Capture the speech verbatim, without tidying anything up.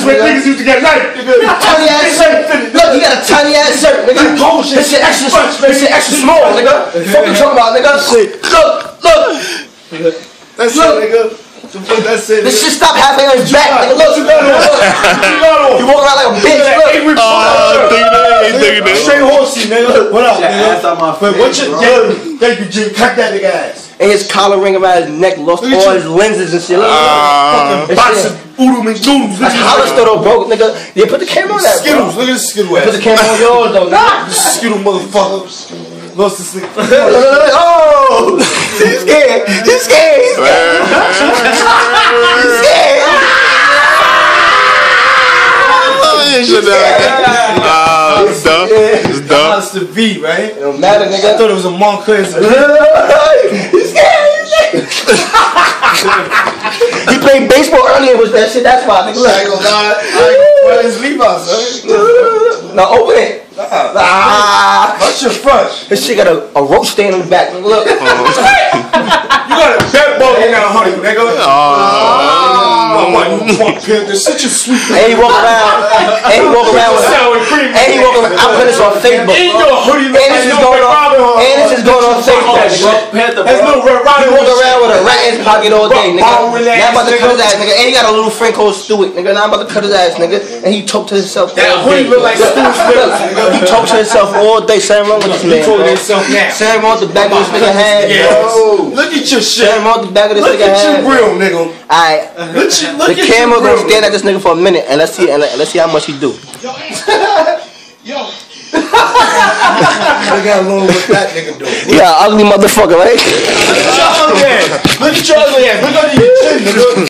when niggas used to get light, nigga. Tiny ass shirt. Look, you got a tiny ass shirt, nigga. This shit extra, this shit extra small, nigga. Fuck you talking about, nigga. Look, look. That's it, nigga. That's it. This shit stop halfway on his back, nigga. Look, you got on. You walk around like a bitch. Look. Oh, think that, ain't thinking that. Straight horsey, nigga. What up, nigga? What's your yeah, thank you, G. Cut that nigga ass. And his collar ring around his neck, lost all his lenses and shit. Look, Uh, fucking Box of oodle McDoodles. That's collar still though, bro, nigga. Yeah, put the camera on that, bro. Skittles. Look at this Skittle ass. Put the camera on yours though, nigga. Skittle motherfucker. Lost his sleep. Oh, he's scared. He's scared. He's scared. He's scared. It's dumb. It's dumb. That's the V, right? It don't matter, nigga. I thought it was a Montclair. He's scared. He's scared. He played baseball earlier with that shit. That's why, nigga. I ain't gonna lie. I ain't his Levi's, right? Now open it. Ah, What's your fresh? this shit got a, a roach stain on the back. Look. You got a bad ball in that honey, nigga. Oh, my God. This such a sweet. And he walk around. And he walk around with. And he walk around. I'm putting this on Facebook. In your hoodie, And this is going on. And this is going on Facebook. There's no Red He Riding walk Hood around with a rat in his pocket all day, nigga. Now Ball I'm about to relax, cut his nigga. ass, nigga. And he got a little friend called Stewart, nigga. Now I'm about to cut his ass, nigga. And he talked to himself. That all hoodie day. look like Stewart's Mills, nigga. He talked to himself all day. Something wrong with this man. He told bro. himself now. Something wrong with the back of this nigga head. Yo, look at your shit. Something wrong with the back of this Look nigga at head. your grill, nigga. Alright. Look at look The at camera your gonna stand at this nigga for a minute and let's see and let's see how much he do. Yo. Look how long what that nigga do. Yeah, ugly motherfucker, right? Look at your ugly ass. Look at your ugly ass. Look under your chin, nigga.